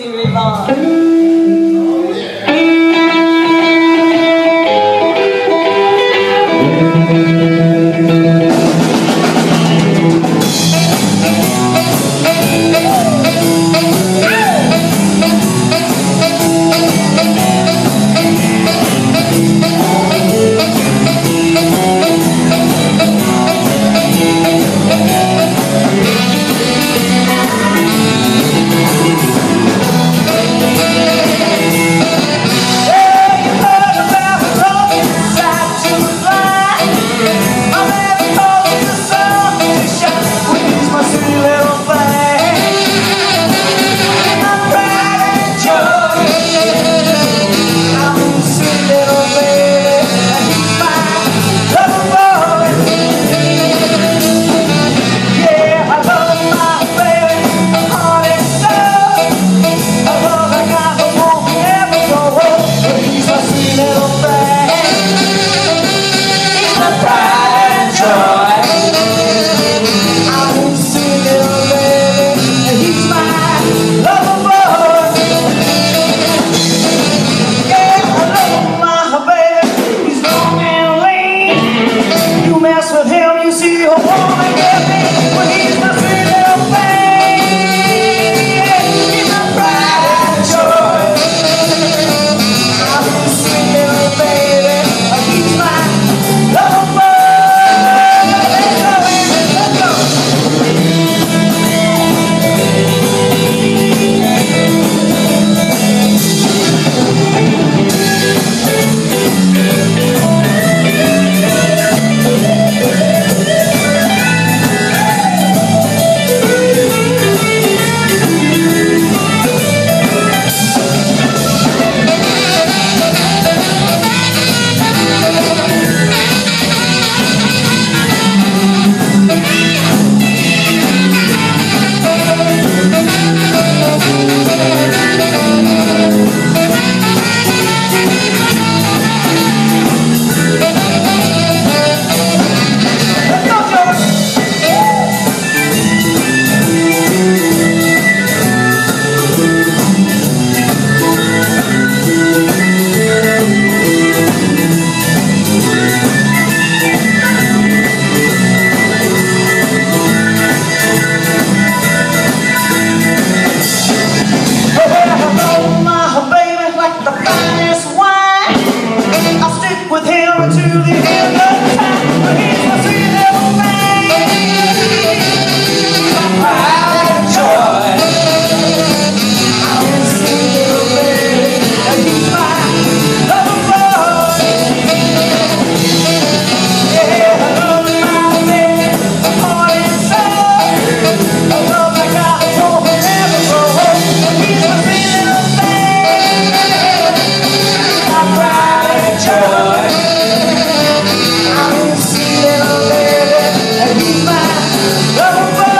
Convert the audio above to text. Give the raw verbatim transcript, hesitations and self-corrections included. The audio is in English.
Stevie Ray Vaughan. With him, you see, you'll wanna get me when he's my sweet little thing. He's my pride and joy. I'm his sweet little baby. He's my little boy. Let's go, baby, let's go. With him until the end of time, but he's my sweet little thing. My pride and joy. I'm his sweet little baby, and he's my little boy. Yeah, I love my baby, my heart and soul. I love like I will forever grow. He's my sweet little thing. My pride and joy. He's my little boy.